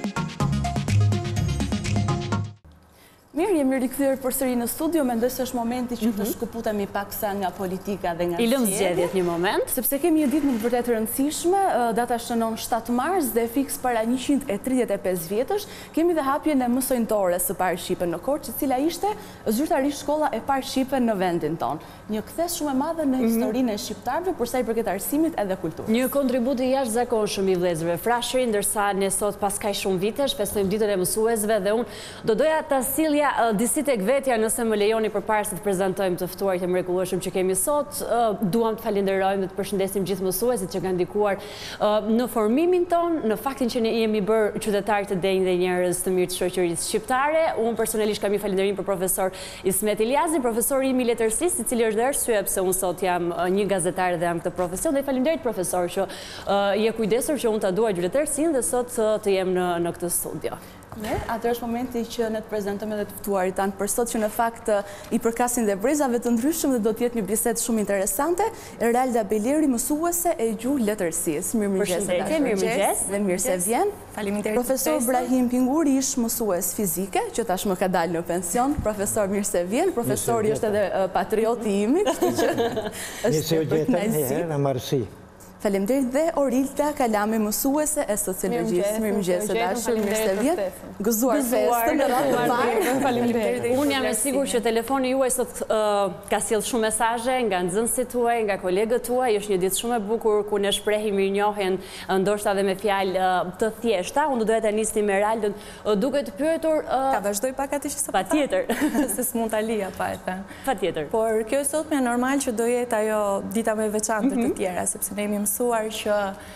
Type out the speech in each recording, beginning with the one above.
Mirë, jemi rikthyer përsëri në studio, mendoj se është momenti që të shkëputemi paksa nga politika dhe nga I lëm zgjedhjet një moment. Sepse kemi një ditë më të vërtetë rëndësishme, data shënon 7 mars dhe fiks para 135 vjetësh, kemi dhe hapjen e mësojnëtore së parë shqipe në Korçë, e cila ishte zyrtarisht shkolla e parë shqipe në vendin tonë. Një kthes shumë e madhe në historinë e shqiptarëve për sa i përket arsimit edhe kulturës. Një kontribut i jashtëzakonshëm i vëllezërve frashëri, ndërsa ne sot pas kaq shumë vitesh festojmë ditën e mësuesve dhe unë do doja ta sillja disi tek vetja nëse më lejoni përpara se të prezantojmë të ftuarit e mrekullueshëm që kemi sot. Duam të falenderojmë dhe të përshëndesim gjithë mësuesit që kanë ndikuar në formimin ton, në faktin që ne jemi bërë qytetarë të denjë dhe njerëz të mirë të shoqërisë shqiptare. Unë personalisht kam një falënderim për profesor Ismet Iliazin, profesori im i letërsisë, i cili është dhe arsye pse unë sot jam një gazetar dhe jam këtë profesion. Dhe faleminderit profesor që je kujdesur që unë ta duaj letërsinë dhe sot të jem në këtë studio. Atër është momenti që ne të prezentojmë edhe të ftuarit tanë për sot, që në fakt i përkasin dhe brezave të ndryshëm dhe do të jetë një bisedë shumë interesante. Eralda Beleri, mësuese e gjuhë letërsisë. Mirëmëngjes. Dhe mirë se vjen. Faleminderit. Profesor Brahim Pinguri, ish mësues fizike, që tashmë ka dalë në pension. Profesor, mirë se vjen. Profesori është edhe patrioti imi, kështu që është për kënaqësi. Faleminderit dhe Orilta Kalami, mësuese e sociologjisë. Mirëmëngjes së dashur, mirë se vjen. Gëzuar festën në radhë të parë. Faleminderit. Unë jam e sigurt që telefoni juaj sot ka sjell shumë mesazhe nga nxënësit tuaj, nga kolegët tuaj. Është një ditë shumë e bukur ku ne shprehim mirënjohjen, ndoshta edhe me fjalë të thjeshta. Unë do doja ta nisni me Eraldën duke të pyetur Ta vazhdoj pak atë që s'po. Patjetër. Se s'mund ta lija pa e thënë. Patjetër. Por kjo sot më normal që do jetë ajo dita më e veçantë të tjera, sepse ne jemi mësuar që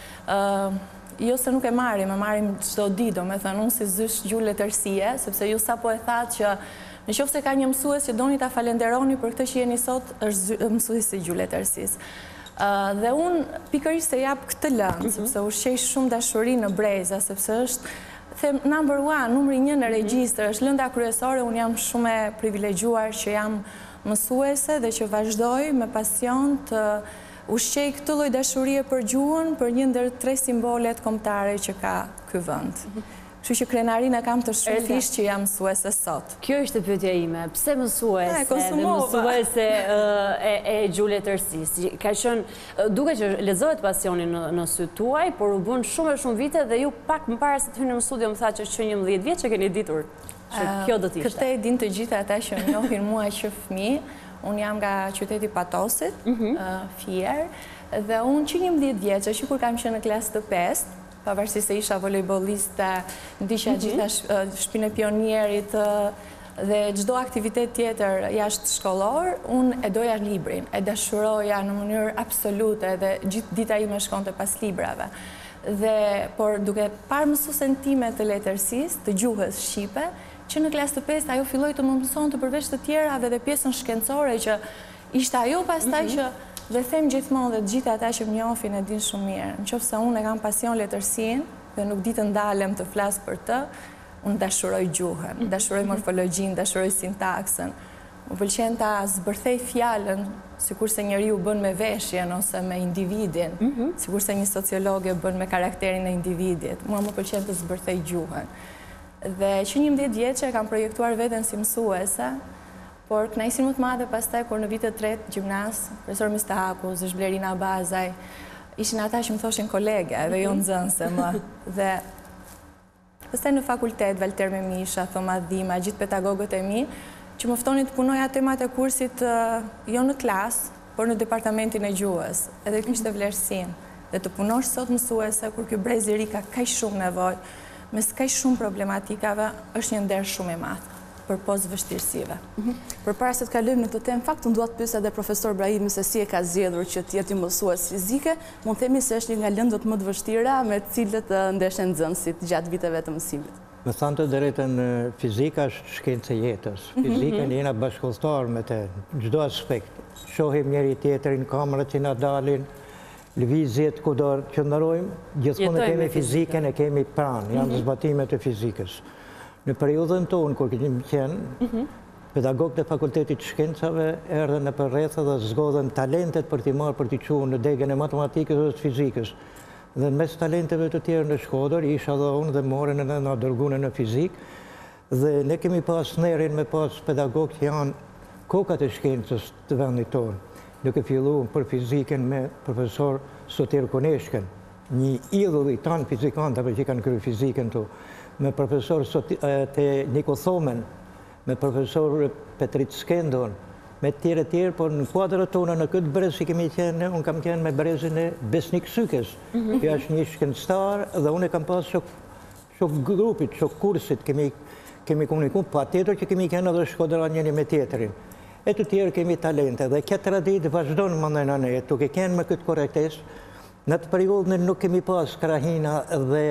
jo se nuk e marrim çdo ditë, domethënë unë si zysh gjuhë letërsie, sepse ju sapo e thatë që nëse ka një mësues që doni ta falenderoni për këtë që jeni sot, është mësuesi i gjuhë letërsisë. Dhe unë pikërisht se jap këtë lëndë, sepse ushqej shumë dashuri në breza, sepse është them number 1, numri 1 në regjistër, është lënda kryesore. Unë jam shumë e privilegjuar që jam mësuese dhe që vazhdoj me pasion të ushqej këtë lloj dashurie për gjuhën, për një ndër 3 simbolet kombëtare që ka ky vend. Kështu që krenarinë kam të shpërfisht që jam mësuese sot. Kjo ishte pyetja ime. Pse mësuese dhe mësuese e gjuhë letërsisë? Ka qenë duke që lexohet pasioni në sytë tuaj, por u bën shumë e shumë vite dhe ju pak më para se të hyni në studio më tha që është 11 vjet që keni ditur që kjo do të ishte. Këtë e din të gjithë ata që më njohin mua që fëmijë. Unë jam nga qyteti Patosit, Fier, dhe unë që 11 vjeçë, që kur kam qenë në klasë të 5, pavarësisht se isha volejboliste, ndiqja gjitha Shtëpinë e Pionierit dhe çdo aktivitet tjetër jashtë shkollor, unë e doja librin, e dashuroja në mënyrë absolute dhe gjithë dita ime shkonte pas librave. Por duke parë mësuesen time të letërsisë, të gjuhës shqipe, që në klasë të 5 ajo filloi të më mësonte përveç të tjerave dhe pjesën shkencore që ishte ajo pastaj që dhe them gjithmonë dhe të gjithë ata që më njohin e din shumë mirë. Nëse unë e kam pasion letërsinë dhe nuk di të ndalem të flas për të, unë dashuroj gjuhën, dashuroj morfologjinë, dashuroj sintaksën. Më pëlqen ta zbërthej fjalën, sikurse njeriu bën me veshjen ose me individin, sikurse një sociologe bën me karakterin e individit. Mua më pëlqen të zbërthej gjuhën. Dhe që 11 vjeçë kam projektuar veten si mësuese, por kënaqësinë më të madhe pastaj kur në vitet 3 gjimnaz, profesor Mistahaku, Zhblerina Bazaj, ishin ata që më thoshin kolege dhe jo nxënëse më. Dhe pastaj në fakultet, Valter Memisha, Thoma Dhima, gjithë pedagogët e mi, që më ftonin të punoja temat e kursit jo në klasë, por në departamentin e gjuhës. Edhe kjo ishte vlerësinë. Dhe të punosh sot mësuese kur ky brez i ri ka kaq shumë nevojë, mes kaq shumë problematikave, është një nder shumë i madh për posë vështirësive. Përpara se të kalojmë në këtë temë, fakt unë dua të pyes edhe profesor Brahimi se si e ka zgjedhur që të jetë mësues fizike. Mund të themi se është një nga lëndët më të vështira me të cilët ndeshen nxënësit gjatë viteve të mësimit. Me thënë të drejtën, fizika është shkencë e jetës. Fizikën jena bashkëkohëtar me të çdo aspekt. Shohim njëri tjetrin, kamerat që na dalin, lëvizjet ku do qëndrojmë, gjithmonë e kemi fizikën, e kemi pranë, janë zbatimet e fizikës. Në periudhën tonë, kur kemi qenë, pedagogët e fakultetit shkencave erdhen në përrethë dhe zgodhen talentet për t'i marrë për t'i qunë në degën e matematikës dhe të fizikës. Dhe mes talenteve të tjerë në Shkodër, isha dhe unë dhe morën edhe nga dërgune në fizik, dhe ne kemi pas nerin me pas pedagog që janë kokat e shkencës të vendit tonë. Duke fillu për fizikën me profesor Sotir Koneshken, një idhull i tanë fizikantave që kanë kryer fizikën tu, me profesor Niko Thomen, me profesor Petrit Skendon, me tjere, por në kuadrët tona në këtë brez që kemi qenë, unë kam qenë me brezin e Besnik Sykes, që është një shkencëtar dhe unë e kam pas shok grupit, shok kursit, kemi komuniku, pa tjetër që kemi qenë edhe Shkodra njëri me tjetërin. E të tjerë kemi talente dhe këtë tradit vazhdojnë më ndajnë ne, tuk e kenë me këtë korektes, në të periudhën nuk kemi pas krahina dhe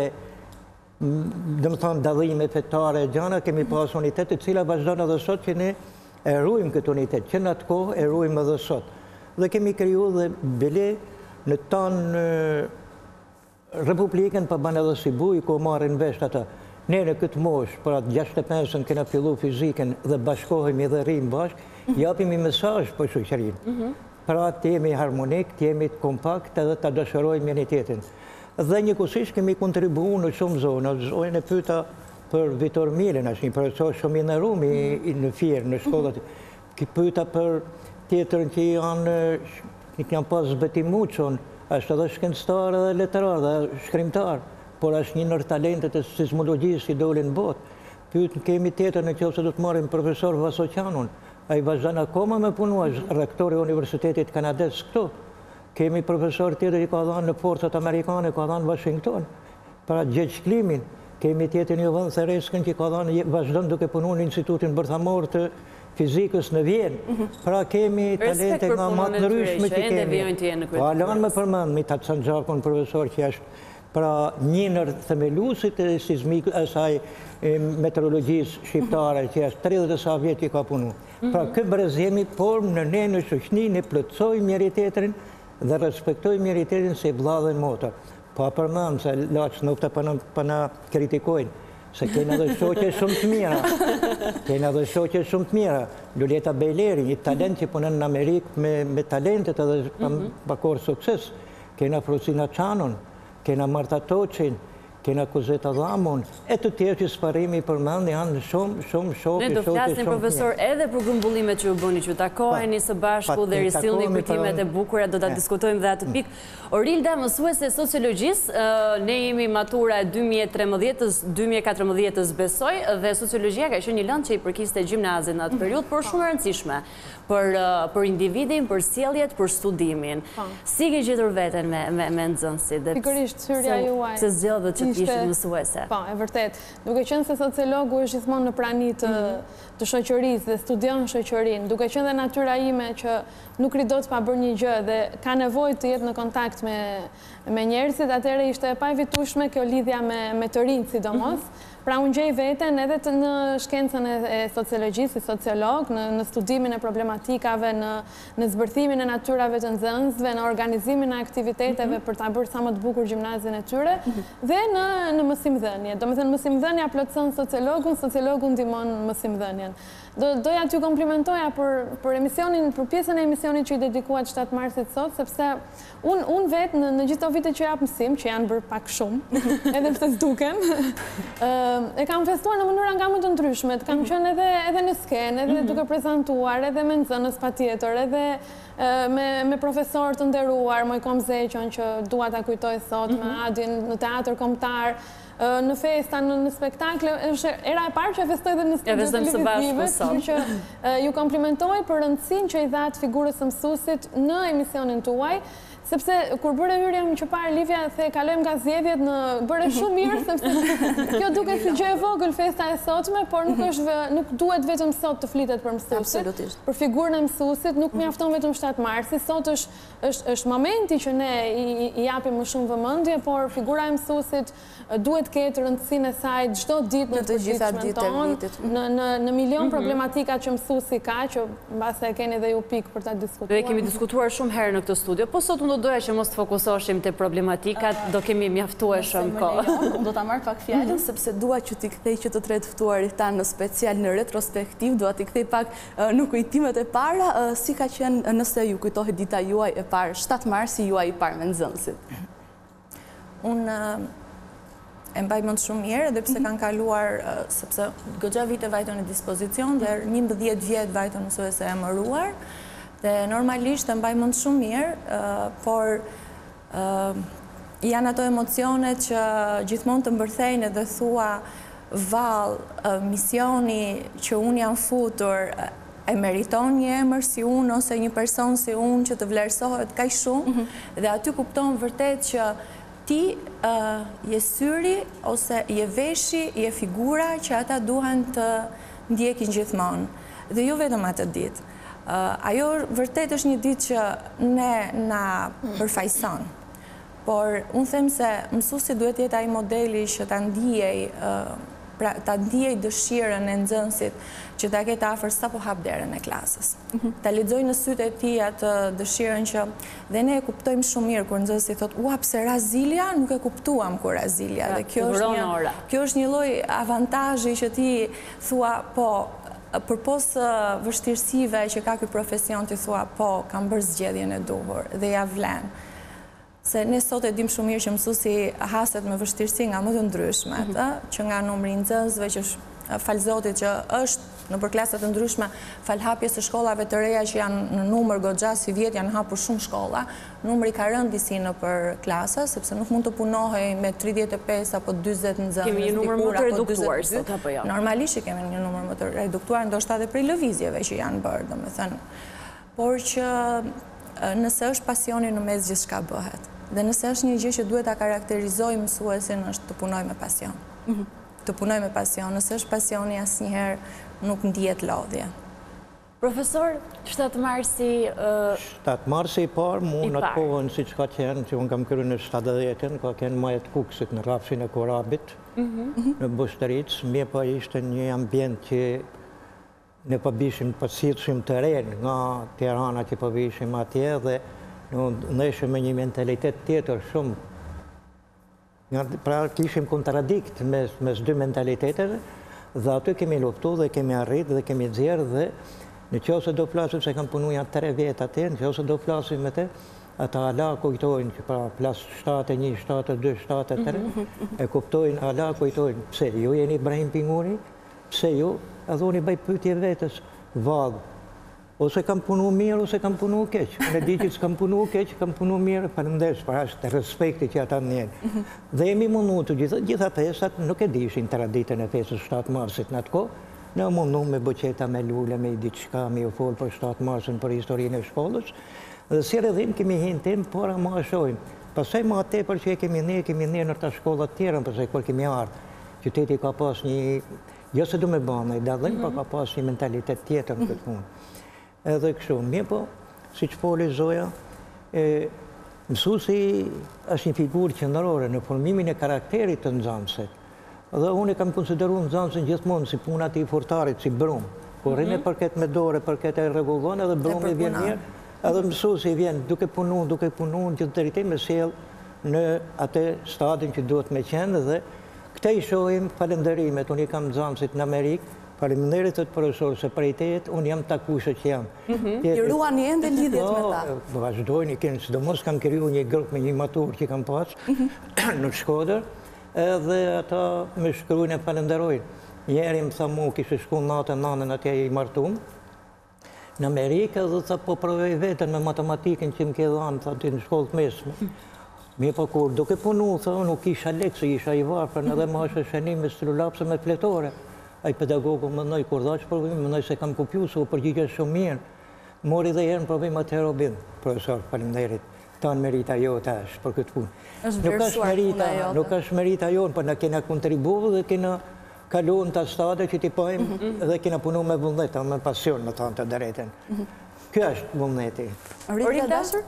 dhe më thonë dalime fetare e gjana, kemi pas unitet të cila vazhdojnë edhe sot që ne e rrujmë këtë unitet, që në atë kohë e rrujmë edhe sot. Dhe kemi kriju dhe bile në tanë Republikën për banë edhe si buj, ku marrin vesh ata. Ne në këtë mosh, për atë 65-ën kena fillu fizikën dhe bashkohemi dhe rrimë bashkë, japimi mesazh për shoqërinë. Pra të jemi harmonik, të jemi kompakt edhe të dëshërojmë njëri-tjetrin. Dhe njëkohësisht kemi kontribuar në shumë zona. Ojën e pyeta për Vitor Milin, është një profesor shumë i nderuar në Fier, në shkollat. Pyeta për tjetrën që janë pas Betimuçon, është edhe shkencëtar edhe letrar dhe shkrimtar, por është një nër talentet e sismologjisë që dolin botë. Kemi tjetër në qoftë se do të marrim profesor Vasoqanun, ai vazhdon akoma me punu, është rektori i Universitetit Kanades këtu. Kemi profesor tjetër që ka dhënë në forcat amerikane, ka dhënë Washington, pra Gjergj Klimin. Kemi tjetër një vend Thereskën që ka dhënë, vazhdon duke punuar në Institutin Bërthamor të Fizikës në Vjenë. Pra kemi talente nga më të ndryshme që kemi. Po alon me përmend Mithat Sanxhakun, profesor që është pra një nër themeluesit e sismikës, asaj meteorologjisë shqiptare që është 30 sa vjet që ka punu. Pra këtë brez jemi, por në ne në shoqëni ne plotësojmë njëri-tjetrin dhe respektojmë njëri-tjetrin si vëlla dhe motra. Pa përmend se laç nuk të pana kritikojnë, se kena dhe shoqe shumë të mira. Kena dhe shoqe shumë të mira. Luleta Bejleri, një talent që punon në Amerikë me talentet edhe pakor sukses. Kena Frosina Çanon, kena Marta Toçin, kena Kozeta Dhamon, e të tjerë që sparimi përmend janë shumë shokë. Ne do flasim, profesor, edhe për grumbullimet që u bëni, që takoheni së bashku dhe risillni kujtimet e bukura, do ta diskutojmë dhe atë pikë. Orilda, mësuese sociologjisë, ne jemi matura e 2014-ës besoj, dhe sociologjia ka qenë një lëndë që i përkiste gjimnazit në atë periudhë, por shumë e rëndësishme për individin, për sjelljet, për studimin. Si ke gjetur veten me nxënësit? Pikërisht syrja juaj. Se zgjodhët që të ishte mësuese. Po, e vërtet. Duke qenë se sociologu është gjithmonë në prani të shoqërisë dhe studion shoqërinë, duke qenë dhe natyra ime që nuk ridot pa bërë një gjë dhe ka nevojë të jetë në kontakt me njerëzit, atëherë ishte e pavitueshme kjo lidhja me të rinjt sidomos. Pra unë gjej veten edhe në shkencën e sociologjisë, si sociolog, në studimin e problematikave, në zbërthimin e natyrave të nxënësve, në organizimin e aktiviteteve për ta bërë sa më të bukur gjimnazin e tyre, dhe në mësimdhënie. Domethënë mësimdhënia plotëson sociologu ndihmon mësimdhënien. Doja t'ju komplimentoja për emisionin, për pjesën e emisionit që i dedikuat 7 marsit sot, sepse unë vetë në gjithë të vite që jap mësim, që janë bërë pak shumë, edhe pse s'duken, e kam festuar në mënyra nga më të ndryshme, kam qenë edhe në skenë, edhe duke prezantuar, edhe me nxënës patjetër, edhe me profesor të nderuar, Mojkom Zeqon, që dua ta kujtoj sot, me Adin në teatr kombëtar, në festa, në spektakle, është era e parë që e festoj dhe në studios televizive, që ju komplimentoj për rëndësinë që i dhat figurës së mësuesit në emisionin tuaj, sepse kur bëre hyrjen që parë Livia, the kalojmë nga zgjedhjet në bëre shumë mirë, sepse kjo duket si gjë e vogël festa e sotme, por nuk duhet vetëm sot të flitet për mësuesit. Për figurën e mësuesit nuk mjafton vetëm 7 marsi, sot është momenti që ne i japim më shumë vëmendje, por figura e mësuesit duhet ketë rëndësinë e saj çdo ditë në të gjitha ditët e vitit. Në milion problematika që mësuesi ka, që mbase e keni dhe ju pikë për ta diskutuar. Ne kemi diskutuar shumë herë në këtë studio, po sot unë doja që mos të fokusoheshim te problematikat, do kemi mjaftueshëm kohë. Do ta marr pak fjalën sepse dua që t'i kthej që të tre të ftuarit tanë në special në retrospektiv, dua t'i kthej pak në kujtimet e para, si ka qenë nëse ju kujtohet dita juaj e parë, 7 marsi juaj i parë me nxënësit. Unë e mbaj mend shumë mirë, edhe pse kanë kaluar, sepse goxha vite vajton në dispozicion, dhe 11 vjet vajton mësuese e emëruar, dhe normalisht e mbaj mend shumë mirë, por janë ato emocionet që gjithmonë të mbërthejnë dhe thua vallë, misioni që unë jam futur e meriton një emër si unë ose një person si unë që të vlerësohet kaq shumë, dhe aty kupton vërtet që ti je syri ose je veshi, je figura që ata duhen të ndjekin gjithmonë. Dhe jo vetëm atë ditë. Ajo vërtet është një ditë që ne na përfaqëson. Por unë them se mësuesi duhet jetë ai modeli që ta ndjej dëshirën e nxënësit që ta ketë afër sapo hap derën e klasës. Ta lexoj në sytë e tij atë dëshirën që dhe ne e kuptojmë shumë mirë kur nxënësi thotë, "Ua, pse Razilja? Nuk e kuptuam kur Razilja." Dhe kjo është një lloj avantazhi që ti thua, po, përpos vështirësive që ka ky profesion, ti thua, po, kam bërë zgjedhjen e duhur dhe ja vlen. Se ne sot e dim shumë mirë që mësuesi haset me vështirësi nga më të ndryshmet, që nga numri i nxënësve, që falë Zotit që është në përklasat të ndryshme, falë hapjes së shkollave të reja që janë në numër goxha, si vjet janë hapur shumë shkolla, numri ka rënë disi në për klasa, sepse nuk mund të punohej me 35 apo 40 nxënës. Kemi një numër më të reduktuar sot apo jo? Normalisht kemi një numër më të reduktuar, ndoshta edhe prej lëvizjeve që janë bërë, domethënë. Por që nëse është pasioni në mes gjithçka bëhet. Dhe nëse është një gjë që duhet ta karakterizojë mësuesin është të punoj me pasion. Të punoj me pasion, nëse është pasioni asnjëherë nuk ndihet lodhje. Profesor, 7 marsi... 7 marsi i parë, mu në të kohën si që ka qenë, që unë kam kryer në 70-ën, ka qenë Majet Kuksit në rrafshin e Korabit, në Busteric, mje pa ishte një ambient që ne pa bishim përsidhshim të renë nga Tirana që pa bishim atje dhe në ishim me një mentalitet tjetër shumë. Pra kishim kontradikt mes dy mentalitetet dhe aty kemi luftu dhe kemi arrit dhe kemi nxjerrë dhe në qoftë do flasim se kam punu janë 3 vjet atje, në qoftë do flasim me te, ata ala kujtojnë që pra plas 7-1, 7-2, 7-3, e kuptojnë, ala kujtojnë, pse ju jeni Ibrahim Pinguri, pse ju, edhe unë i bëj pyetje vetës, vadhë, ose kam punu mirë, ose kam punu keq. Në di që s'kam punu keq, kam punu mirë, faleminderit për ashtë respekti që ata njënë. Dhe jemi mundu të gjitha festat, nuk e dishin traditën e festës 7 marsit në atë kohë, ne mundu me buqeta, me lule, me i diçka, me u folë për 7 marsin, për historinë e shkollës, dhe si redhim kemi hintim, por ma shojmë. Pasaj ma tepër që kemi ne në të shkollat tjera, pasaj kër kemi ardhë, qyteti ka pas një, jo se du me bëna, i dadhen, pa ka pas një mentalitet tjetër në këtë punë. Edhe kështu, mirë po, si që foli Zoja, mësuesi është një figurë qendrore në formimin e karakterit të nxënësit. Dhe unë kam konsideruar nxënësin gjithmonë si punat i furtarit, si brum. Kur rinë përket me dore, përket e rregullon, edhe brumi vjen mirë, edhe mësuesi vjen duke punu, gjithë drejtim me sjell në atë stadin që duhet me qenë dhe këte i shohim falënderimet. Unë i kam nxënësit në Amerikë, faleminderit të profesor se prej tejet, unë jam takushë që jam. I ruani ende lidhjet me ta? Vazhdojnë, sidomos kam kriju një grup me një matur që kam pas në Shkodër, edhe ata me shkrujnë e falenderojnë. Njeri më tha mu, kishë shku natën nanën atje i martum, në Amerikë, dhe tha po provej vetën me matematikën që më ke dhanë, tha ti në shkollë të mesme. Mi po kur duke punu, tha nuk isha lekë, isha i varfën, edhe ma është shenim me celulapse me fletore. Ai pedagogu më nëjë kur dha që provim, më nëjë se kam kopju, se u përgjigje shumë mirë. Mori dhe herë në provim atë Robin, profesor, faleminderit, ta në merita jo të është për këtë punë. Nuk është merita jo, për në kena kontribuar dhe kena kalu në të stade që t'i pojmë dhe kena punu me vullnet, me pasion në të drejten. Kjo është vullneti. Rita Dashur?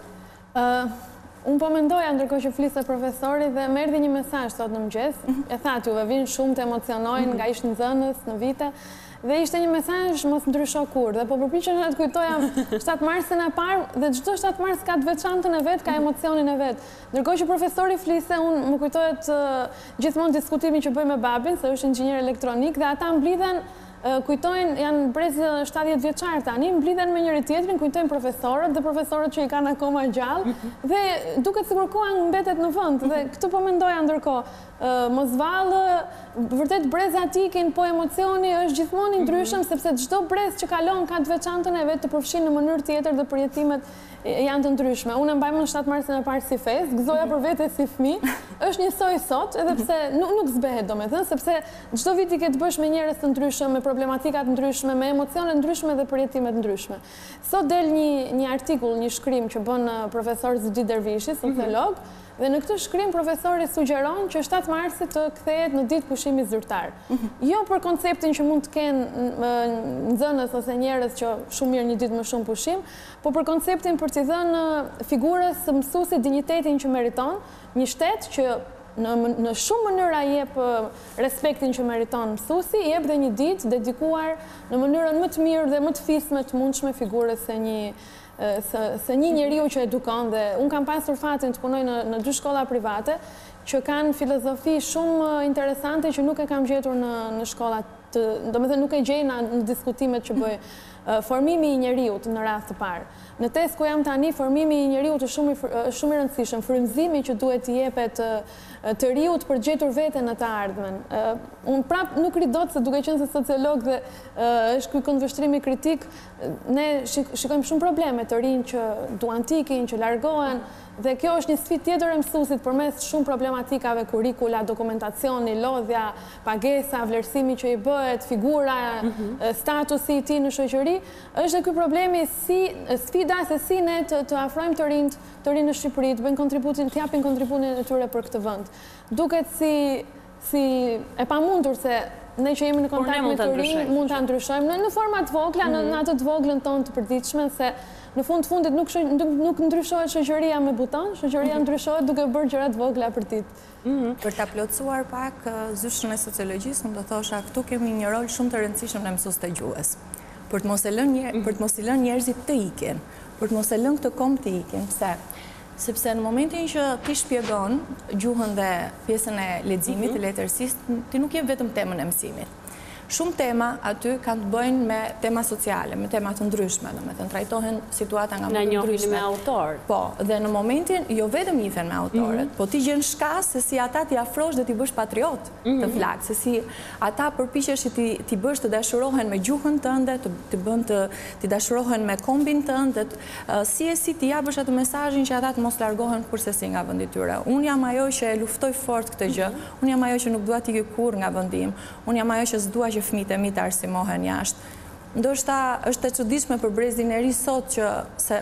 Unë po mendoja ndërkohë që fliste profesori dhe më erdhi një mesazh sot në mëngjes. E thatë juve vinë shumë të emocionojnë nga ish nxënës në vite dhe ishte një mesazh mos ndrysho kur dhe po përpiqem të kujtoja 7 marsin e parë dhe çdo 7 mars ka të veçantën e vet, ka emocionin e vet. Ndërkohë që profesori fliste, unë më kujtohet gjithmonë diskutimin që bëj me babin, se është inxhinier elektronik dhe ata mblidhen kujtojnë, janë brezë 70 vjeçar tani, mblidhen me njëri tjetrin, kujtojnë profesorët dhe profesorët që i kanë akoma gjallë, dhe duket sikur koha mbetet në vend, dhe këtu po mendoja ndërkohë, mos vallë, vërtet brezi atikin, po emocioni është gjithmonë i ndryshëm, sepse çdo brez që kalon ka të veçantën e vet të përfshin në mënyrë tjetër dhe përjetimet janë të ndryshme. Unë mbaj më në 7 marsin e parë si fest, gëzoja për vete si fëmijë, është njësoj sot, edhe pse nuk zbehet domethënë, sepse çdo vit i ke të bësh me njerëz të ndryshëm, me problematika të ndryshme, me emocione ndryshme dhe përjetime të ndryshme. Sot del një artikull, një shkrim që bën profesor Zudi Dervishi, sociolog, dhe në këtë shkrim profesori sugjeron që 7 marsi të kthehet në ditë pushimit zyrtar. Jo për konceptin që mund të kenë nxënës ose njerëz që shumë mirë një ditë më shumë pushim, po për konceptin për t'i dhënë figurës së mësuesit dinjitetin që meriton, një shtet që në shumë mënyra jep respektin që meriton mësuesi, jep dhe një ditë dedikuar në mënyrën më të mirë dhe më të fisme të mundshme figurës se një njeriu që edukon. Dhe unë kam pasur fatin të punoj në 2 shkolla private që kanë filozofi shumë interesante që nuk e kam gjetur në shkollat, domethënë nuk e gjej në diskutimet që bëj. Formimi i njeriut në rast të parë. Në test ku jam tani, formimi i njeriut është shumë i rëndësishëm, frymëzimi që duhet t'i jepet të riut për gjetur veten në të ardhmen. Unë prap nuk ridot se duke qenë se sociolog dhe është ky këndvështrimi kritik, ne shikojmë shumë probleme të rinj që duan t'ikin, që largohen, dhe kjo është një sfidë tjetër e mësuesit përmes shumë problematikave, kurrikula, dokumentacioni, lodhja, pagesa, vlerësimi që i bëhet, figura, statusi i tij në shoqëri, është dhe ky problemi sfida se si ne të afrojmë të rinj në Shqipëri, të bëjnë kontributin, të japin kontributin e tyre për këtë vend. Duket si e pamundur se ne që jemi në kontakt me të rinj mund ta ndryshojmë në forma të vogla, në atë të voglën tonë të përditshme, se në fundit nuk ndryshohet shoqëria me buton, shoqëria ndryshohet duke bërë gjëra të vogla për ditë. Për ta plotësuar pak zyshën e sociologjisë, unë do thosha këtu kemi një rol shumë të rëndësishëm në mësues të gjuhës. Për të mos i lënë njerëzit të ikin, për të mos e lënë këtë kom të ikin. Pse? Sepse në momentin që ti shpjegon gjuhën dhe pjesën e leximit, të letërsisë, ti nuk je vetëm temën e mësimit. Shumë tema aty kanë të bëjnë me tema sociale, me tema të ndryshme, domethënë trajtohen situata nga më të ndryshme. Na njohin me autor. Po, dhe në momentin jo vetëm njihen me autorët, po ti gjen shkas se si ata ti afrosh dhe ti bësh patriot të flak, se si ata përpiqesh që ti bësh të dashurohen me gjuhën tënde, ti dashurohen me kombin tënd, si ti japësh atë mesazhin që ata të mos largohen kurrësi nga vendi i tyre. Unë jam ajo që e luftoj fort këtë gjë. Unë jam ajo që nuk dua t'i ikë kurrë nga vendi im. Unë jam ajo që s'dua që fëmijët e mi të arsimohen jashtë. Ndoshta është e çuditshme për brezin e ri sot që se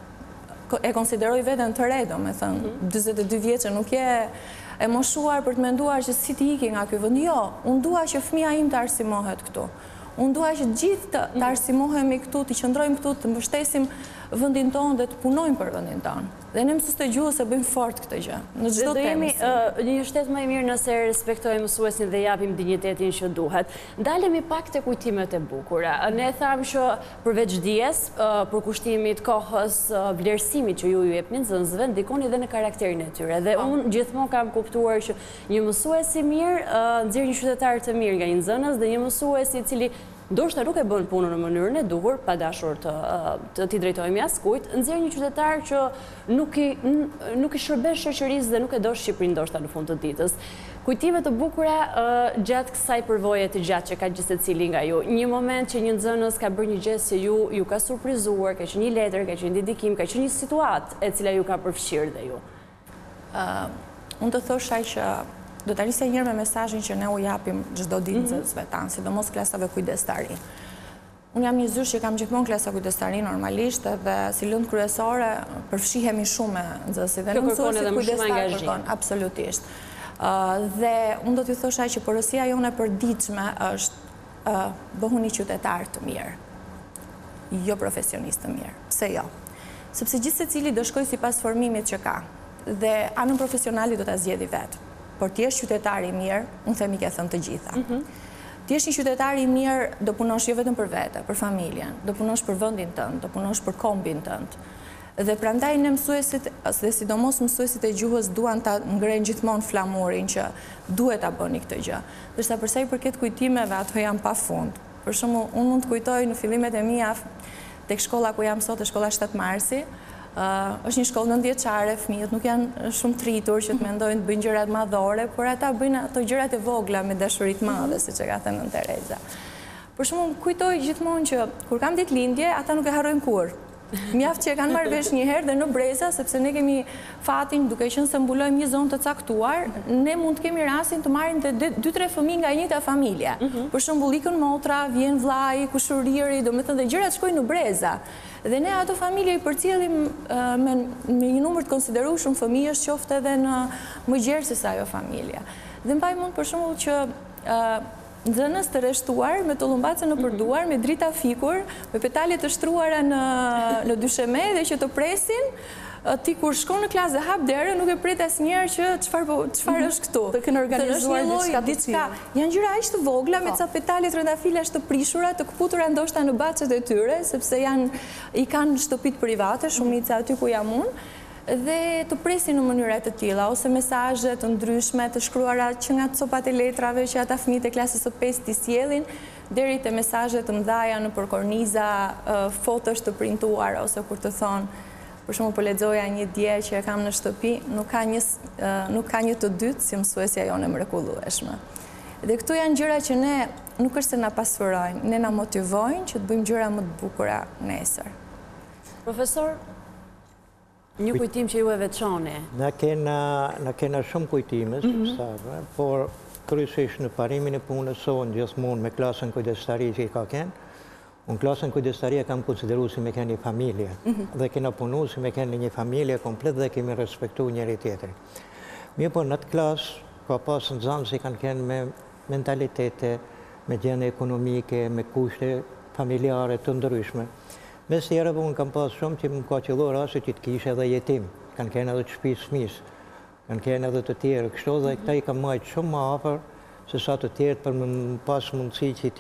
e konsideroj veten të re, domethënë 42 vjeçë, nuk je e moshuar për të menduar që si ti iki nga ky vend. Jo, unë dua që fëmia im të arsimohet këtu. Unë dua që gjithë të arsimohemi këtu, të qëndrojmë këtu, të mbështesim vendin tonë dhe të punojmë për vendin tonë. Dhe ne mësues të gjuhës e bëjmë fort këtë gjë. Në çdo temë. Një shtet më i mirë nëse respektojmë mësuesin dhe japim dinjitetin që duhet. Ndalemi pak te kujtimet e bukura. Ne thamë që përveç dijes, përkushtimit, kohës, vlerësimit që ju jepni nxënësve, ndikoni edhe në karakterin e tyre. Dhe unë gjithmonë kam kuptuar që një mësues i mirë nxjerr një qytetar të mirë nga një nxënës dhe një mësues i cili ndoshta nuk e bën punën në mënyrën e duhur, pa dashur të t'i drejtojmë askujt, nxjerr një qytetar që nuk i shërben shoqërisë dhe nuk e do Shqipërinë ndoshta në fund të ditës. Kujtime të bukura gjatë kësaj përvoje të gjatë që ka gjithë secili nga ju. Një moment që një nxënës ka bërë një gjë që ju ka surprizuar, ka qenë një letër, ka qenë një dedikim, ka qenë një situatë e cila ju ka përfshirë dhe ju. Unë të thosha që do të alisja njërë me mesazhin që ne u japim çdo ditë nxënësve tanë, sidomos klasave kujdestari. Unë jam një zysh që kam gjithmonë klasa kujdestari normalisht dhe si lëndë kryesore përfshihemi shumë me nxënësit dhe mësuesit kujdestar kërkon, absolutisht. Dhe unë do t'ju thosha që porosia jone e përditshme është bëhuni qytetar të mirë, jo profesionist të mirë. Pse jo? Sepse gjithë secili do shkojë sipas formimit që ka dhe anën profesionali do ta zgjedhë vetë. Por ti je qytetar i mirë, unë themi ke thënë të gjitha. Ti je një qytetar i mirë, do punosh jo vetëm për vete, për familjen, do punosh për vendin tënd, do punosh për kombin tënd. Dhe prandaj ne mësuesit, dhe sidomos mësuesit e gjuhës duan ta ngrenë gjithmonë flamurin që duhet ta bëni këtë gjë. Ndërsa për sa i përket kujtimeve, ato janë pafund. Për shumë, unë mund të kujtoj në fillimet e mia tek shkolla ku jam sot, shkolla 7 Marsi, është një shkollë 9-vjeçare, fëmijët nuk janë shumë tritur që të mendojnë të bëjnë gjërat madhore, por ata bëjnë ato gjërat e vogla me dashuri të madhe, siç e ka thënë Tereza. Për shembull, kujtoj gjithmonë që kur kam ditëlindje, ata nuk e harrojnë kurrë. Mjaft që e kanë marrë vesh një herë dhe në breza, sepse ne kemi fatin, duke qenë se mbulojmë një zonë të caktuar, ne mund të kemi rastin të marrin të 2-3 fëmijë nga njëjta familje. Për shembull, ikën motra, vjen vllai, kushëriri, domethënë dhe gjërat shkojnë në breza. Dhe ne ato familje i përcjellim me një numër të konsiderueshëm fëmijësh, qoftë edhe në më gjerë se sa ajo familje. Dhe mbaj mund për shembull që nxënës të rreshtuar, me tullumbacën në përduar, me drita fikur, me petale të shtruara në dysheme dhe që të presin, ti kur shkon në klasë dhe hap derën, nuk e pret asnjëherë që çfarë është këtu. Të kenë organizuar diçka. Janë gjëra aq të vogla me ca petale trëndafilash të prishura, të kputura ndoshta në baçet e tyre, sepse i kanë shtëpitë private, shumica aty ku jam unë. Dhe të presin në mënyra të tilla, ose mesazhe të ndryshme të shkruara që nga copat e letrave që ata fëmijët e klasës së 5 t'i sjellin, deri te mesazhe të mëdha nëpër korniza, fotosh të printuara, ose kur të thonë, për shembull po lexoja një dje që e kam në shtëpi, nuk ka një të dytë si mësuesja jone mrekullueshme. Dhe këtu janë gjëra që ne nuk është se na pasurojnë, ne na motivojnë që të bëjmë gjëra më të bukura nesër. Profesor, një kujtim që ju e veçoni. Na kena shumë kujtime, por kryesisht në parimin e punës sonë gjithmonë me klasën kujdestari që i ka kenë, unë klasën kujdestari e kam konsideru si me kenë një familje, dhe kena punu si me kenë një familje komplet dhe kemi respektu njëri tjetëri. Mirë po në atë klasë ka pasë nxënës që kanë kenë me mentalitete, me gjende ekonomike, me kushte familjare të ndryshme. Mes tjera, unë kam pas shumë që më ka qëllur asë që të kishe edhe jetim, kanë kene edhe të shpisë fëmis, kanë kene edhe të tjerë, kështu dhe këta i kam majtë shumë më afër se sa të tjerë për më pas mundësi që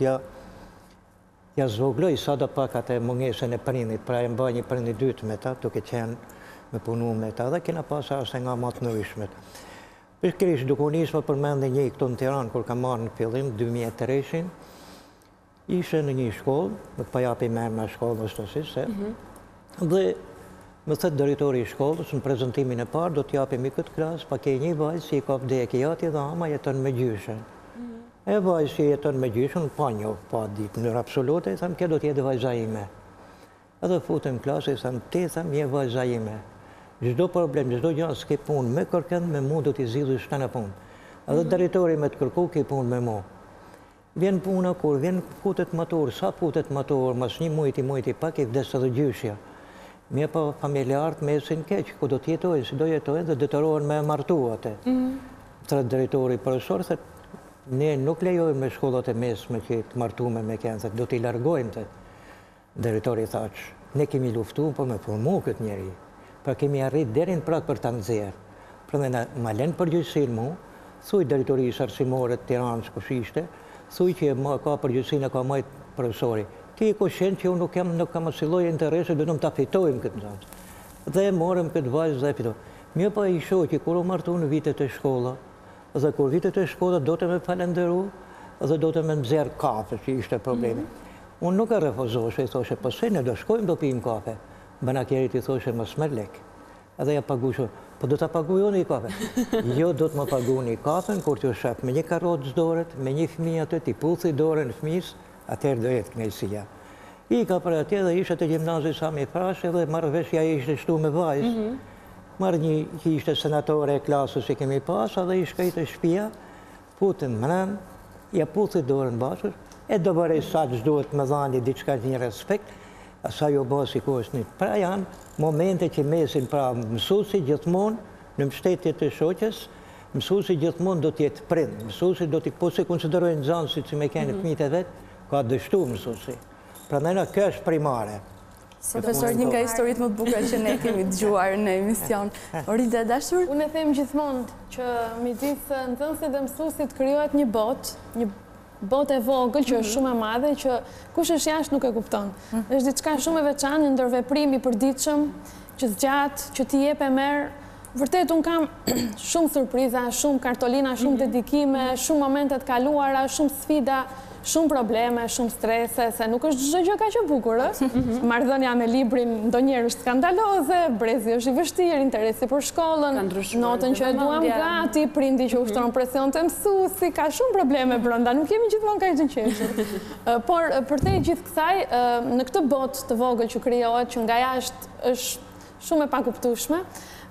t'ja zvogloj sa do pak atë mungesën e prindit, pra e mba një prindit dytë me ta, duke qenë me punu me ta, dhe kena pas asë nga matë në rishmet. Përshkrish, duke unë ishme përmende një këtu në Tiranë, kur kam marrë në fillim, 2003, ishe në një shkollë, më të pajapi merë me shkollë në shtësisë, dhe më thëtë drejtori i shkollës, në prezentimin e parë, do t'japim i këtë klasë, pa ke një vajzë që i ka vdekje jati dhe ama jeton me gjyshen. E vajzë që jeton me gjyshen, pa një, pa ditë, në absolute, i thamë, ke do t'jetë vajza ime. Edhe futëm klasë, i thamë, ti thamë, je vajza ime. Gjdo problem, gjdo gjënë s'ke punë me kërkën, me mu do t'i zidhë shtë në punë. Edhe drejtori me të kërku, ke punë me mu. Vjen puna kur, vjen futet matur, sa futet matur, mas një mujti pak i vdes edhe gjyshja. Mje pa familjarët mesin keq, ku do t'jetojnë, si do jetojnë dhe detërohen me martu atë. Thret drejtori profesor, thët, ne nuk lejojmë me shkollat e mesme që të martume me kënë, thët, do t'i largojmë të. Drejtori thaq, ne kemi luftu, po me formu këtë njeri, pra kemi arrit derin prak për të nëzirë. Pra dhe ma len përgjësin mu, thuj drejtorisë arsimore të Tiranës kushishte, thuj që ka përgjësin e ka majtë profesori. Ti e koshen që unë nuk kam asiloj interese, dhe nuk të fitojmë këtë nëzëndë. Dhe morëm këtë vajzë dhe fitojmë. Mjë pa i shoh që kur u martu në vitet e shkolla, dhe kur vitet e shkolla do të me falenderu, dhe do të me nëzirë kafe, që ishte problemi. Unë nuk e refuzoshe, i thoshe, pëse ne do shkojmë do pijmë kafe. Banakjerit i thoshe, më smer lek. Edhe ja pagushe, po do të pagujon i kafe. Jo, do të më pagujon i kafen, kur të shep me një karotës doret, me një fëmijë atë, t'i puthi dore në fëmis, atër do jetë knejësia. I ka për atje dhe ishte të gjimnazi Sami Frashe dhe marrë veshja ishte shtu me vajzë. Marrë një që ishte senatore e klasës që kemi pasa dhe ishte i të shpia, putën mërën, ja puthi dorën bashkës, e do bërej sa që duhet me dhani diçka një respekt, asa jo bëhë si kohës një. Pra janë momente që mesin pra mësusi gjithmonë në mështetje të shoqës, mësusi gjithmonë do t'jetë prind, mësusi do t'i po se konsiderojnë zanësit që me kene fëmijët e vetë, ka dështu mësusi. Pra nëna kjo është primare. Profesor, një nga historitë më të bukura që ne kemi dëgjuar në emision. Orida dashur? Unë e them gjithmonë që midis nxënësit dhe mësuesit krijohet një botë e vogël që është shumë e madhe, që kush është jashtë nuk e kupton. Është diçka shumë e veçantë, një ndërveprim i përditshëm, që zgjat, që ti jep e merr, Vërtet, unë kam shumë surpriza, shumë kartolina, shumë dedikime, shumë momentet kaluara, shumë sfida, shumë probleme, shumë strese, se nuk është çdo gjë ka që bukur, marrëdhënia me librin ndonjëherë është skandaloze, brezi është i vështirë, interesi për shkollën, notën që e duam gati, prindi që ushtron presion të mësuesi, ka shumë probleme brenda, nuk jemi gjithmonë kaq të qeshur. Por për te gjithë kësaj, në këtë botë të vogël që krijohet, që nga jashtë është shumë e pakuptueshme,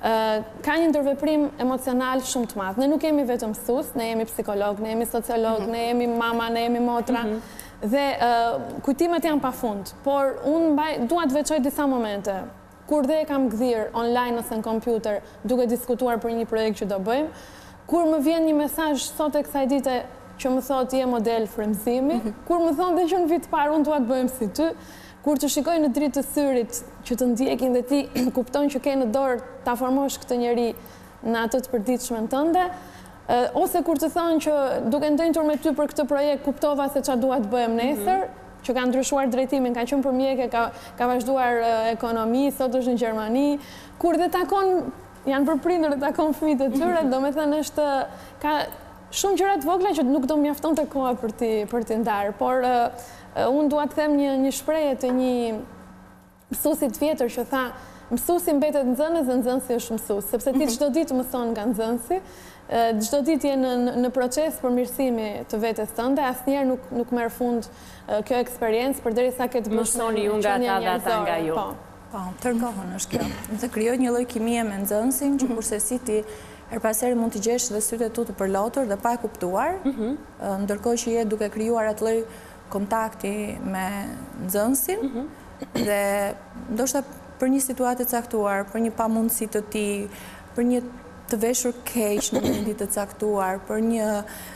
ka një ndërveprim emocional shumë të madh. Ne nuk jemi vetëm mësues, ne jemi psikolog, ne jemi sociolog, ne jemi mama, ne jemi motra, dhe kujtimet janë pafund. Por unë dua të veçoj disa momente. Kur dhe kam gdhir online ose në kompjuter duke diskutuar për një projekt që do bëjmë, kur më vjen një mesazh sot e kësaj dite që më thotë je model frymëzimi, kur më thonë dhe që në vit parë unë dua të bëjmë si ty, kur të shikoj në dritë të syrit që të ndjekin dhe ti kupton që ke në dorë ta formosh këtë njeri në atë të përditshmën tënde, ose kur të thonë që duke ndënjtur me ty për këtë projekt kuptova se çfarë dua të bëjmë nesër, që ka ndryshuar drejtimin, ka qenë për mjekë, ka vazhduar ekonomi, sot është në Gjermani, kur dhe takon, janë për prindër dhe takon fëmijët e tyre, domethënë është ka shumë gjëra të vogla që nuk do mjaftonte koha për t'i ndarë, por unë dua të them një shprehje të një mësuesit vjetër që tha, mësuesi mbetet nxënës dhe nxënësi është mësues, sepse ti çdo ditë mëson nga nxënësi, çdo ditë je në proces përmirësimi të vetes tënde, asnjëherë nuk merr fund kjo eksperiencë përderisa ke të bësh mësoni ju nga ata dhe ata nga ju. Po, tërkohën është kjo. Dhe krijohet një lloj kimie me nxënësin, që kurse si ti her pas here mund të gjesh dhe sytë e tu të përlotur dhe pa e kuptuar, ndërkohë që je duke krijuar atë lloj kontakti me nxënësin, dhe ndoshta për një situatë të caktuar, për një pamundësi të tij, për një të veshur keq në një ditë të caktuar, për një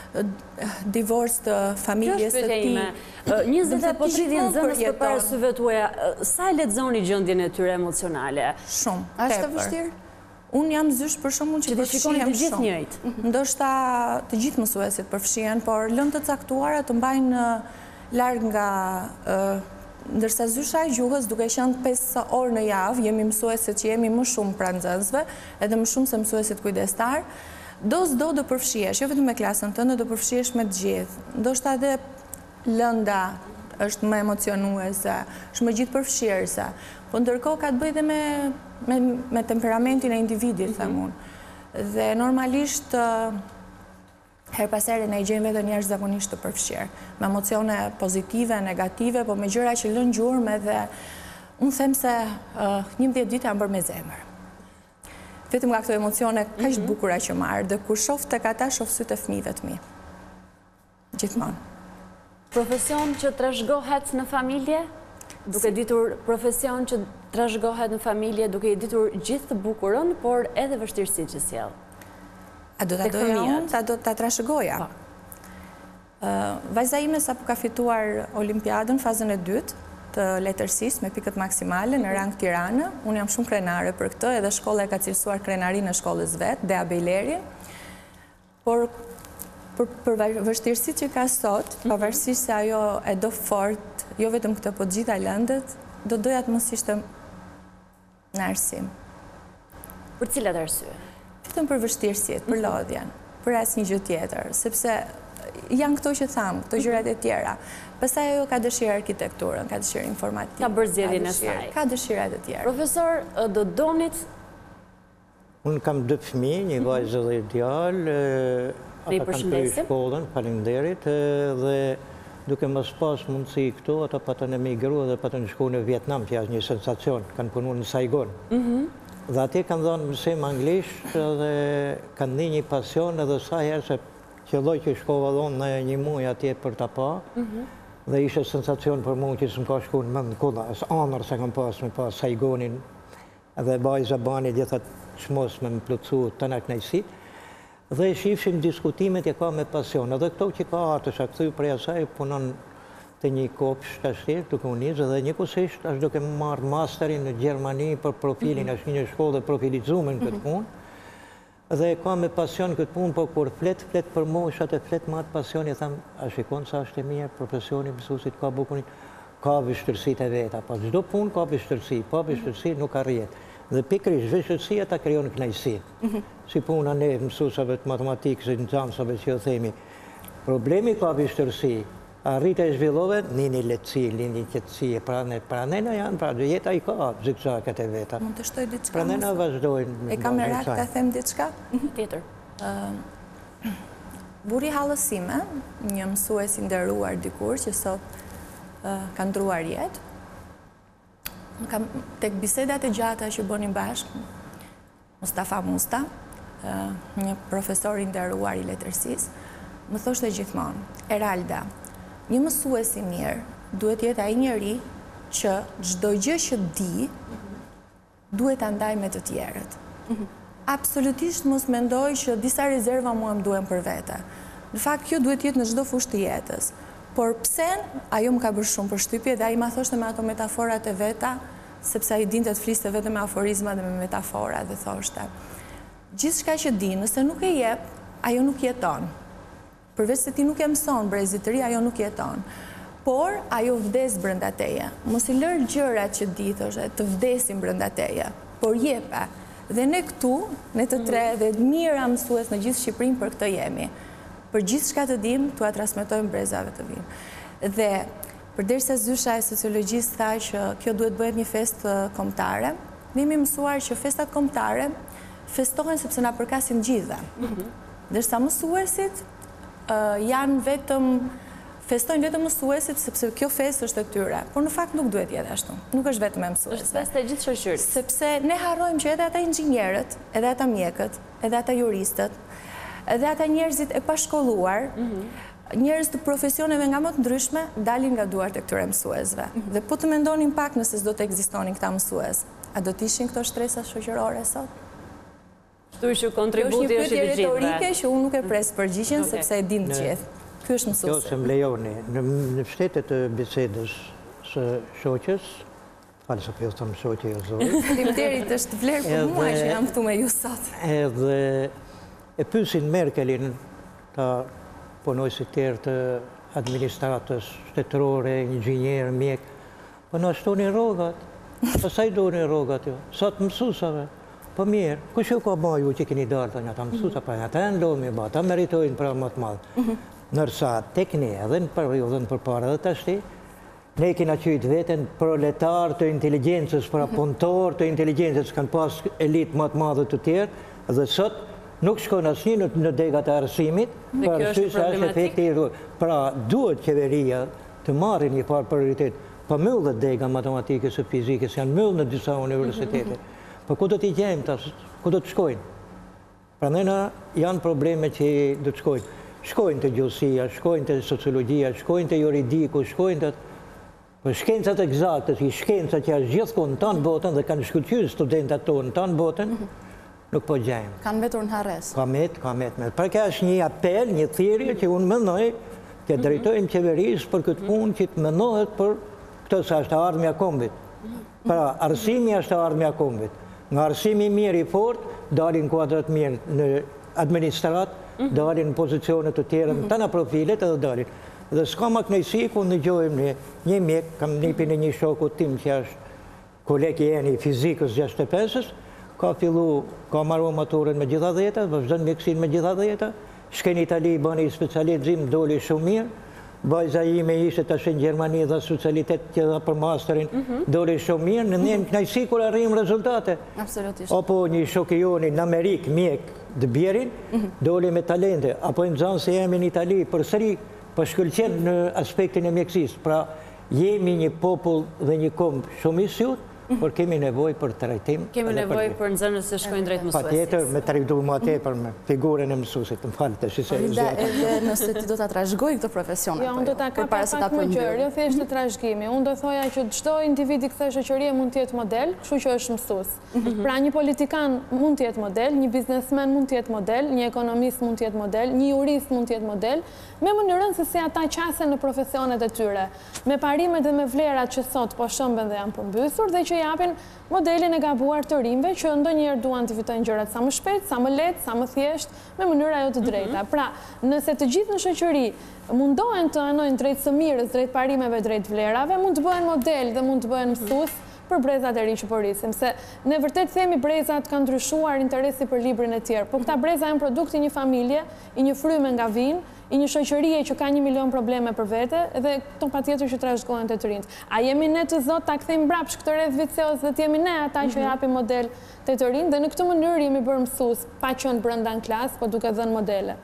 divorc të familjes së tij. 20 apo 30 nxënës përpara syve tuaja, sa e lexoni gjendjen e tyre emocionale? Shumë. A është e vështirë? Unë jam zysh për shkakun që përfshihem të gjithë njëjtë. Ndoshta të gjithë mësuesit përfshihen, por lëndë të caktuara të mbajnë larg nga ndërsa zysha e gjuhës duke qenë 5 orë në javë, jemi mësuesit që jemi më shumë pranë nxënësve, edhe më shumë se mësuesit kujdestar, do përfshihesh, jo vetëm me klasën tënde, do përfshihesh me të gjithë. Ndoshta edhe lënda është më emocionuese, është më gjithë përfshirëse, po ndërkohë ka të bëjë dhe me temperamentin e individit, them unë. Dhe normalisht her pas here ne i gjejmë vetëm njerëz zakonisht të përfshirë, me emocione pozitive, negative, po me gjëra që lënë gjurmë, dhe unë them se 11 ditë janë bërë me zemër. Vetëm nga këto emocione kaq të bukura që marr, dhe kur shoh tek ata, shoh sytë e fëmijëve të mi. Gjithmonë. Profesion që trashëgohet në familje? Duke ditur profesion që trashëgohet në familje, duke i ditur gjithë të bukurën, por edhe vështirësitë që sjell. A do ta doja unë, a do ta trashëgoja? Vajza ime sapo ka fituar Olimpiadën fazën e dytë të letërsisë me pikët maksimale në rang Tiranë. Unë jam shumë krenare për këtë, edhe shkolla e ka cilësuar krenarinë në shkollës vet, Dea Bejleri. Por për vështirësitë që ka sot, pavarësisht se ajo e do fort, jo vetëm këtë, po të gjitha lëndët, do doja të mos ishte në arsim. Për cilat arsye? Vetëm për vështirësitë, për lodhjen, për asnjë gjë tjetër, sepse janë këto që tham, këto gjërat e tjera. Pastaj ajo ka dëshirë arkitekturën, ka dëshirë informatikën, ka bërë zgjedhjen e saj, ka dëshirat e tjera. Profesor, do donit? Unë kam 2 fëmijë, një vajzë dhe djalë, ata kanë kryer shkollën, faleminderit, dhe duke mos pas mundësi këtu, ata patën emigruar dhe patën shku në Vietnam, që është një sensacion, kanë punuar në Saigon. Dhe atje kanë dhënë mësim anglisht dhe kanë dhënë një pasion, edhe sa herë se qëlloj që shkova dhonë në një muaj atje për ta pa, dhe ishe sensacion për mua që s'm ka shku në mend kolla, as anër se kam pas me pas Saigonin, edhe bajza bani gjithat çmos me më plotësu të në knajsi, dhe shifshim diskutimet e ka me pasion, edhe këto që ka artës, a këthy prej asaj punon të një kopsh të ashtirë, duke unizë, dhe njëkohësisht është duke marrë masterin në Gjermani për profilin, është një shkollë dhe profilizume në këtë punë, dhe ka me pasion këtë punë, po kur flet për moshat e flet me atë pasion, i tham, a shikon sa është e mirë, profesioni mësuesit ka bukurin, ka vështirësitë e veta, po çdo punë ka vështirësi, pa vështirësi nuk arrihet. Dhe pikrish, vështirësia ta krijon kënaqësi. Si puna ne mësuesave të matematikës, nxënësave që themi, problemi ka vështirësi. Arrita e zhvillove, një lehtësi, një qetësi, pra nena janë, pra jeta i ka zigzaget e veta. Mund të shtoj diçka? Pra nena vazhdojnë. E kam merak të them diçka? Tjetër. Buri Hallësime, një mësues i nderuar dikur që sot ka ndruar jetë, tek bisedat e gjata që bënin bashkë, Mustafa Musta, një profesor i nderuar i letërsisë, më thoshte gjithmonë, Eralda, një mësues i mirë duhet jetë ai njeri që çdo gjë që di duhet ta ndaj me të tjerët. Absolutisht mos mendoj që disa rezerva mua më duhen për vete. Në fakt, kjo duhet jetë në çdo fushë të jetës. Por pse, ajo më ka bërë shumë përshtypje dhe ai ma thoshte me ato metaforat e veta, sepse ai dinte të fliste vetëm me aforizma dhe me metafora dhe thoshte. Gjithçka që di, nëse nuk e jep, ajo nuk jeton. Përveç se ti nuk e mëson brezit të ri, ajo nuk jeton. Por, ajo vdes brenda teje. Mos i lër gjërat që di, thoshte, të vdesin brenda teje, por jepe. Dhe ne këtu, ne të tre, dhe mira mësues në gjithë Shqipërinë për këtë jemi. Për gjithë shka të dim, tu a transmetojmë brezave të vinë. Dhe, përderisa zysha e sociologjisë tha që kjo duhet bëhet një festë kombëtare, ne jemi mësuar që festat kombëtare festohen sepse na përkasin gjitha. Ndërsa mësuesit janë vetëm festojnë vetëm mësuesit sepse kjo festë është e tyre, por në fakt nuk duhet jetë ashtu. Nuk është vetëm e mësuesve. Është festë e gjithë shoqërisë. Sepse ne harrojmë që edhe ata inxhinierët, edhe ata mjekët, edhe ata juristët, edhe ata njerëzit e pashkolluar, njerëz të profesioneve nga më të ndryshme, dalin nga duart e këtyre mësuesve. Dhe po të mendonin pak nëse s'do të ekzistonin këta mësues, a do të ishin këto shtresa shoqërore sot? Kështu që kontributi është i të gjithëve. Kjo është një pyetje retorike që unë nuk e pres përgjigjen sepse e din të gjithë. Ky është mësuesi. Kjo se më lejoni, në shtetet e bisedës së shoqës, falë se pjesë të më shoqë e zori. Faleminderit, është vlerë për mua që jam këtu me ju sot. Edhe e pyesin Merkelin, ta punojësit tjerë të administratës shtetërore, inxhinier, mjek, po na shtoni rrogat. Pastaj doni rrogat jo. Sot mësuesave. Po mirë, kush ju ka bërë ju që keni dalë të nga ta mësuesa, pa ata janë lomi, ata meritojnë pra më të madh. Nërsa tek ne, edhe në periudhën përpara dhe tashti, ne kena qytë veten proletar të inteligjencës, pra punëtor të inteligjencës, kanë pas elitë më të madhe të tjerë, dhe sot nuk shkon asnjë në degat e arsimit, për arsye se është efekti i rrugë. Pra duhet qeveria të marrë një farë prioritet, pa mbyllë dega matematikës e fizikës, janë mbyllë në disa universitete. Po ku do t'i gjejmë, ku do të shkojnë? Pra nëna janë probleme që do të shkojnë. Shkojnë të gjuhësia, shkojnë të sociologjia, shkojnë të juridiku, shkojnë të... Për shkencat egzaktës, i shkencat që është gjithkohë në tanë botën dhe kanë shkëlqyer studentat tonë në tanë botën, nuk po gjejmë. Kanë mbetur në harres. Ka met. Pra kjo është një apel, një thirrje që unë mendoj të drejtojmë qeverisë për këtë punë që të mendohet për këtë sa është ardhmja e kombit. Pra arsimi është ardhmja e kombit. Nga arsimi mirë i fort, dalin kuadrat mirë në administrat, dalin në pozicionet të tjera, në tana profilet edhe dalin. Dhe s'ka ma kënaqësi ku ndëgjojmë një mjek, kam nipin e një shokut tim që është koleg i jeni fizikës 65-ës, ka marrë maturën me gjitha dhjeta, vazhdon mjekësin me gjitha dhjeta, shken Itali, bëni specializim, doli shumë mirë, vajza ime ishte tash në Gjermani dhe specialitet që dha për masterin, doli shumë mirë, në një kënaqësi kur arrijm rezultate. Absolutisht. Apo një shok i joni në Amerikë, mjek, Dëbjerin, doli me talente, apo në nxënës e jemi në Itali, përsëri po shkëlqen në aspektin e mjekësisë. Pra, jemi një popull dhe një kombë shumë i sjut, por kemi nevojë për trajtim. Kemi nevojë për nxënës që shkojnë drejt mësuesit. Patjetër, me trajtu më tepër me figurën e mësuesit, më falë të shisë. Edhe nëse ti do ta trashëgoj këtë profesion apo jo? Unë do ta kapoj pak më gjërë, jo thjesht të trashëgimi. Unë do thoja që çdo individ i kësaj shoqërie mund të jetë model, kështu që është mësues. Pra një politikan mund të jetë model, një biznesmen mund të jetë model, një ekonomist mund të jetë model, një jurist mund të jetë model, me mënyrën se si ata qasen në profesionet e tyre, me parimet dhe me vlerat që sot po shëmben dhe janë përmbysur dhe që japin modelin e gabuar të rinjve që ndonjëherë duan të fitojnë gjërat sa më shpejt, sa më lehtë, sa më thjesht, me mënyra jo të drejta. Pra, nëse të gjithë në shoqëri mundohen të anojnë drejt së mirës, drejt parimeve, drejt vlerave, mund të bëhen model dhe mund të bëhen mësues për brezat e rinj që po rrisim, se ne vërtet themi brezat kanë ndryshuar interesi për librin e tjerë, po këta breza janë produkti një familje, i një fryme nga vinë, i një shoqërie që ka 1 milion probleme për vete, dhe këto patjetër që trashëgohen të rinjt. A jemi ne të zot ta kthejmë mbrapsht këtë rreth vicioz dhe t'jemi ne ata që japim model të rinj, dhe në këtë mënyrë jemi bërë mësues, pa qenë brenda në klasë, po duke dhënë modele.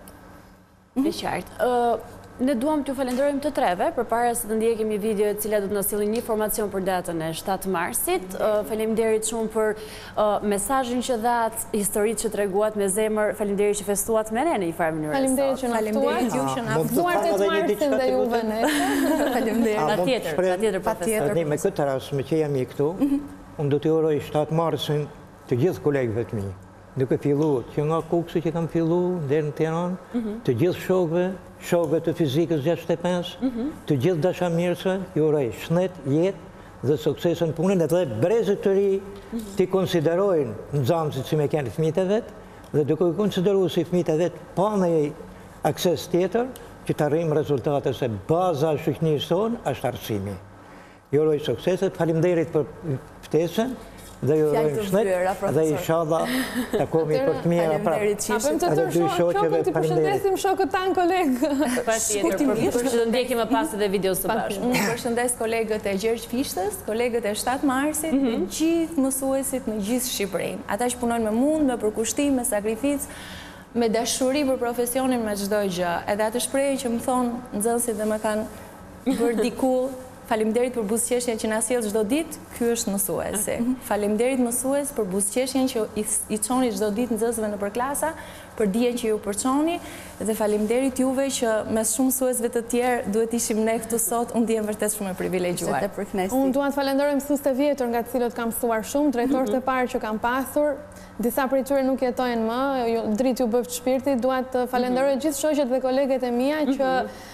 E qartë. Ne duam t'ju falenderojmë të treve, përpara se të ndjekim një video e cila do të na sillë një informacion për datën e 7 marsit. Faleminderit shumë për mesazhin që dhat, historitë që treguat me zemër. Faleminderit që festuat me ne në një farë mënyrë. Faleminderit që na ftuat. Ju që na ftuar 8 marsin dhe juve ne. Faleminderit. Patjetër, patjetër. Me këtë rast, me që jam i këtu, unë do t'i uroj 7 marsin të gjithë kolegëve të mi. Duke fillu që nga Kuksi që kam fillu deri në Tiranë, të gjithë shokëve të fizikës 65, të gjithë dashamirësve, ju uroj shëndet, jetë dhe suksesën punën, edhe brezët të ri t'i konsiderojnë nxënësit si me kanë fëmijët e vet, dhe duke i konsideruar si fëmijët e vet pa ndonjë akses tjetër, që të arrijmë rezultate, se baza e shoqënisë tonë është arsimimi. Ju uroj sukseset, faleminderit për ftesën. Dhe ju urojmë shëndet dhe inshallah takohemi për të mira prapë. Apëm të tërë shokën të përshëndesim shokët tanë kolegë. Patjetër, për që të ndjekim më pas edhe videos të bashkë. Unë përshëndes kolegët e Gjergj Fishtës, kolegët e 7 marsit, dhe gjithë mësuesit në gjithë Shqipërinë. Ata që punojnë me mund, me përkushtim, me sakrificë, me dashuri për profesionin, me çdo gjë. Edhe atë shprehje që më thonë nxënësit dhe më kanë bërë dikull, faleminderit për buzëqeshjen që na sjell çdo ditë, ky është mësuesi. Faleminderit mësues për buzëqeshjen që i çoni çdo ditë nxënësve nëpër klasa, për dijen që ju përçoni, dhe faleminderit juve që mes shumë mësuesve të tjerë duhet ishim ne këtu sot, unë ndihem vërtet shumë e privilegjuar. Unë dua të falenderoj mësuesit e vjetër nga të cilët kam mësuar shumë, drejtorët e parë që kam pasur, disa prej tyre nuk jetojnë më, dritë ju bëft shpirti, dua të falenderoj gjithë shoqet dhe koleget e mia që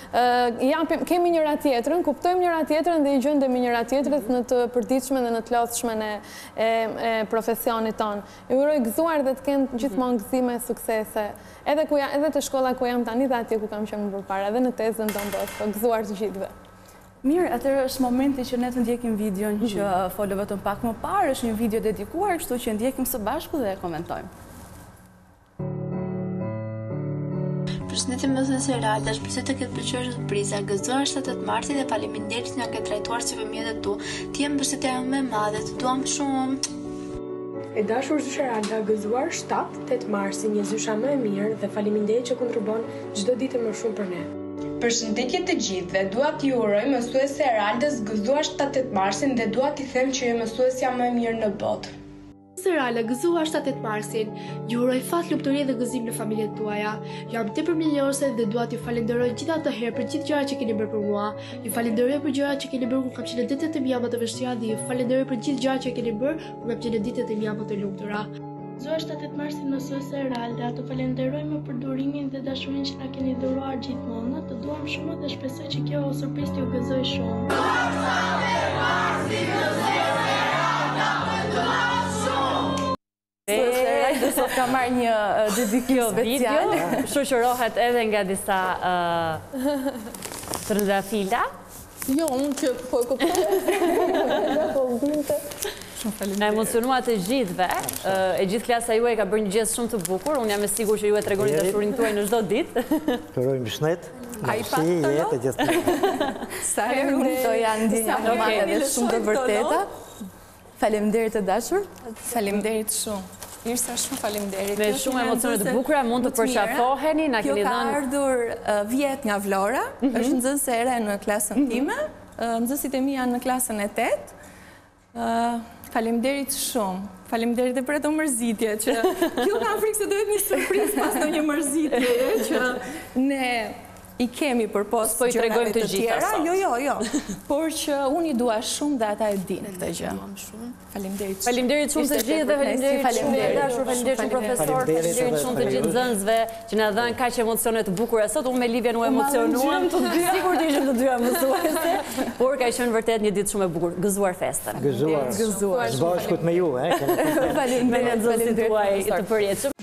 kemi njëra tjetrën, kuptojmë njëra tjetrën dhe i gjendemi njëra tjetrës në të përditshme dhe në të lodhshme e profesionit tonë. Ju uroj gëzuar dhe të kenë gjithmonë gëzime, suksese, edhe të shkolla ku jam tani dhe atje ku kam qenë më përpara, edhe në tezën Don Bosco, gëzuar të gjithëve. Mirë, atëherë është momenti që ne të ndjekim videon që folë vetëm pak më parë, është një video dedikuar, kështu që ndjekim së bashku dhe e komentojmë. Përshëndetje mësues Eralda, shpresoj të ketë pëlqyer surpriza. Gëzuar 7 marsit dhe faleminderit që na ke trajtuar si fëmijët e tu. Ti je mbështetja jonë më e madhe, të duam shumë. E dashur zysh Eralda, gëzuar 7-8 marsi, një zysha më e mirë dhe faleminderit që kontribon çdo ditë më shumë për ne. Përshëndetje të gjithëve, dua t'ju uroj mësuese Eraldës gëzuar 7-8 marsin dhe dua t'i them që je mësuesja më e mirë në botë. Eralda, gëzuar 7-8 marsin, ju uroj fat, lumturi dhe gëzim në familjet tuaja. Jam tepër mirënjohëse dhe dua t'ju falenderoj gjithë ato herë për gjithë gjërat që keni bërë për mua. Ju falenderoj për gjërat që keni bërë kur kam qenë në ditët e mia më të vështira dhe ju falenderoj për gjithë gjërat që keni bërë kur kam qenë në ditët e mia më të lumtura. Gëzuar 7-8 marsin mësuese Eralda, të falenderojmë për durimin dhe dashurinë që na keni dhuruar gjithmonë. Të duam shumë dhe shpresoj që kjo surprizë t'ju gëzoj shumë. Dhe sot ka marrë një dedikim special. Shoqërohet edhe nga disa trëndafila. Jo, unë që po e kuptoj. Na emocionua të gjithëve, e gjithë klasa juaj ka bërë një gjest shumë të bukur, unë jam e sigurt që ju e tregoni dashurinë tuaj në çdo ditë. Të urojmë shëndet. Ai fakto jetë gjithë. Sa herë këto janë ndjenja normale dhe shumë të vërteta. Faleminderit të dashur. Faleminderit shumë. Mirë sa shumë faleminderit. Me shumë emocione të bukura mund të përqafoheni, na keni dhënë. Kjo ka ardhur vjet nga Vlora, është nxënëse e re në klasën time, nxënësit e mi janë në klasën e 8. Faleminderit shumë. Faleminderit edhe për ato mërzitje që kjo kam frikë se do jetë një surprizë pas ndonjë mërzitje që ne i kemi për postë gjërave të tjera. Jo. Por që unë i dua shumë dhe ata e dinë këtë gjë. Faleminderit shumë. Faleminderit shumë të gjithë dhe faleminderit shumë të dashur, faleminderit shumë profesor, faleminderit shumë të gjithë nxënësve që na dhanë kaq emocione të bukura sot. Unë me Livien u emocionuam, sigurt ishim të dyja mësuese, por ka qenë vërtet një ditë shumë e bukur. Gëzuar festën. Gëzuar. Bashkët me ju, Faleminderit tuaj të përjetshëm.